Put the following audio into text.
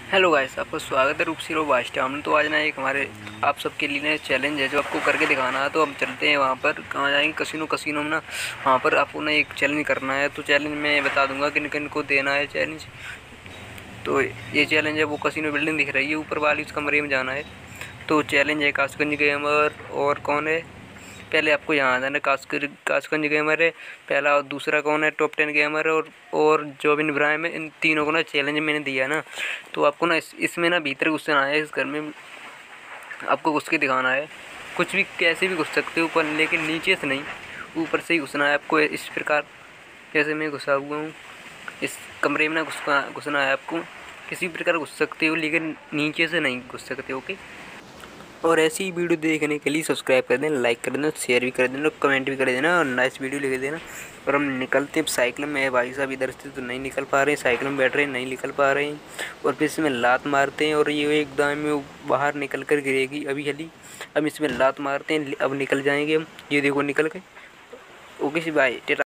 Hello guys, आपका स्वागत है रूपसिरो बास्टाम। तो आज ना एक हमारे आप सबके लिए ना चैलेंज है जो आपको करके दिखाना है। तो हम चलते हैं वहाँ पर, कहाँ जाएंगे, कसिनो में ना। वहाँ पर आपको ना एक चैलेंज करना है। तो चैलेंज मैं बता दूंगा किन किन को देना है चैलेंज। तो ये चैलेंज है, वो कसिनो बिल्डिंग दिख रही है ऊपर वाली, उस कमरे में जाना है। तो चैलेंज है कासगंज गेमर और कौन है, पहले आपको यहाँ आ जाना। कासगंज गेमर है पहला, और दूसरा कौन है, टॉप 10 गेमर है, और जोबिन इब्राहिम है। इन तीनों को ना चैलेंज मैंने दिया है ना। तो आपको ना इसमें ना भीतर घुसना है। इस घर में आपको घुस के दिखाना है। कुछ भी कैसे भी घुस सकते हो, ऊपर लेकिन नीचे से नहीं, ऊपर से ही घुसना है आपको। इस प्रकार जैसे मैं घुसा हुआ हूँ, इस कमरे में ना घुसना है आपको। किसी भी प्रकार घुस सकते हो लेकिन नीचे से नहीं घुस सकते। ओके। और ऐसी ही वीडियो देखने के लिए सब्सक्राइब कर देना, लाइक कर देना, शेयर भी कर देना, कमेंट भी कर देना और नाइस वीडियो लिख देना। और हम निकलते हैं साइकिल में। भाई साहब इधर से तो नहीं निकल पा रहे हैं, साइकिल में बैठ रहे हैं, नहीं निकल पा रहे हैं। और फिर इसमें लात मारते हैं और ये एकदम में बाहर निकल कर गिरेगी अभी हली। अब इसमें लात मारते हैं, अब निकल जाएंगे हम। ये देखो निकल गए। Okay see bye.